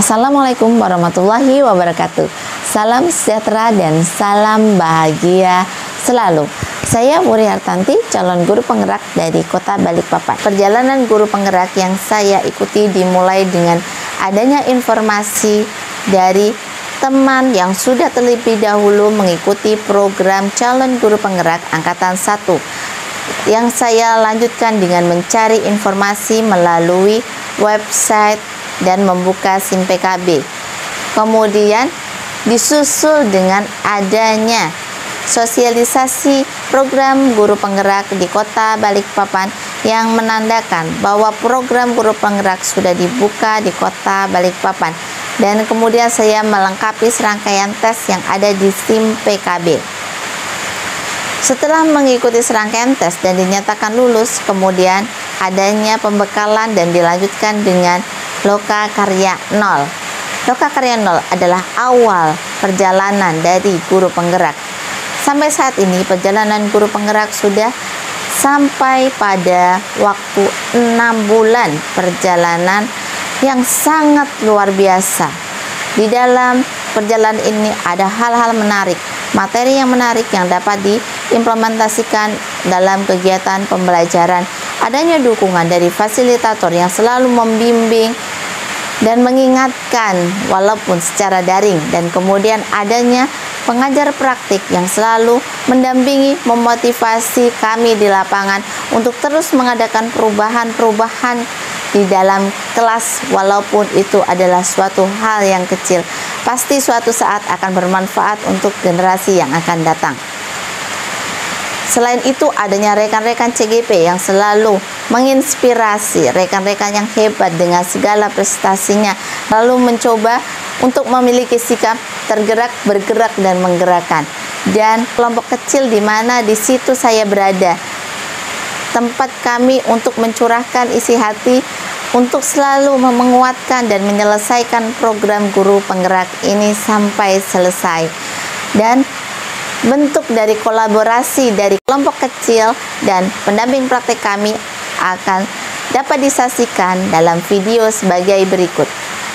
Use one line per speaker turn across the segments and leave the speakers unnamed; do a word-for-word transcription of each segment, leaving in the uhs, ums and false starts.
Assalamualaikum warahmatullahi wabarakatuh. Salam sejahtera dan salam bahagia selalu. Saya Wuri Hartanti, calon guru penggerak dari Kota Balikpapan. Perjalanan guru penggerak yang saya ikuti dimulai dengan adanya informasi dari teman yang sudah terlebih dahulu mengikuti program calon guru penggerak angkatan satu, yang saya lanjutkan dengan mencari informasi melalui website dan membuka SIM P K B. Kemudian disusul dengan adanya sosialisasi program guru penggerak di Kota Balikpapan yang menandakan bahwa program guru penggerak sudah dibuka di Kota Balikpapan, dan kemudian saya melengkapi serangkaian tes yang ada di SIM P K B. Setelah mengikuti serangkaian tes dan dinyatakan lulus, kemudian adanya pembekalan dan dilanjutkan dengan Loka Karya nol. Loka Karya nol adalah awal perjalanan dari guru penggerak. Sampai saat ini perjalanan guru penggerak sudah sampai pada waktu enam bulan perjalanan yang sangat luar biasa. Di dalam perjalanan ini ada hal-hal menarik, materi yang menarik yang dapat diimplementasikan dalam kegiatan pembelajaran. Adanya dukungan dari fasilitator yang selalu membimbing dan mengingatkan walaupun secara daring, dan kemudian adanya pengajar praktik yang selalu mendampingi, memotivasi kami di lapangan untuk terus mengadakan perubahan-perubahan di dalam kelas, walaupun itu adalah suatu hal yang kecil, pasti suatu saat akan bermanfaat untuk generasi yang akan datang. Selain itu adanya rekan-rekan C G P yang selalu menginspirasi rekan-rekan yang hebat dengan segala prestasinya, lalu mencoba untuk memiliki sikap tergerak, bergerak, dan menggerakkan. Dan kelompok kecil di mana di situ saya berada, tempat kami untuk mencurahkan isi hati untuk selalu menguatkan dan menyelesaikan program guru penggerak ini sampai selesai. Dan bentuk dari kolaborasi dari kelompok kecil dan pendamping praktek kami akan dapat disaksikan dalam video sebagai berikut.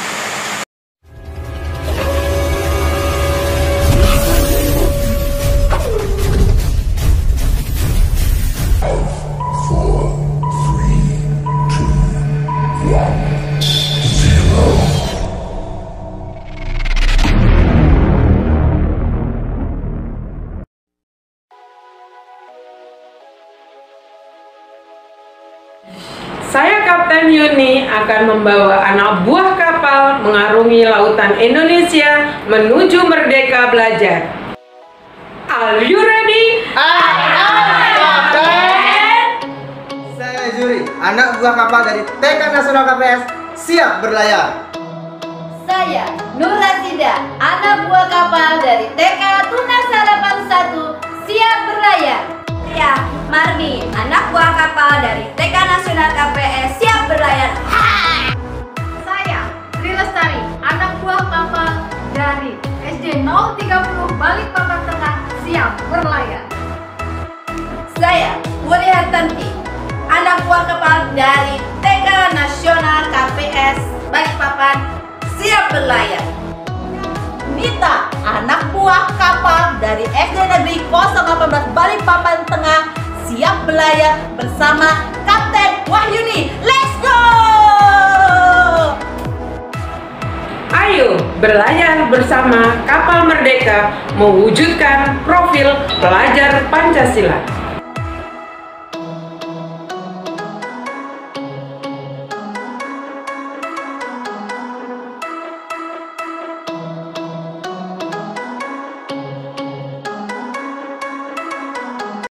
Saya Kapten Yuni akan membawa anak buah kapal mengarungi lautan Indonesia menuju merdeka belajar. Are you ready?
I am Kapten. Saya Juri, anak buah kapal dari T K Nasional K P S, siap berlayar.
Saya Nur Rasida, anak buah kapal dari T K Tunas Harapan satu, siap berlayar. Saya Marni, anak buah kapal dari T K Nasional K P S, siap berlayar. Ha!
Saya Tri Lestari, anak buah kapal dari S D nol tiga puluh Balikpapan Tengah, siap berlayar.
Saya Wuri Hartanti, anak buah kapal dari T K Nasional K P S Balikpapan, siap berlayar.
Nita, anak buah kapal dari S D Negeri nol delapan belas Balikpapan Tengah, siap berlayar bersama Kapten Wahyuni. Let's go!
Ayo berlayar bersama kapal merdeka mewujudkan profil pelajar Pancasila.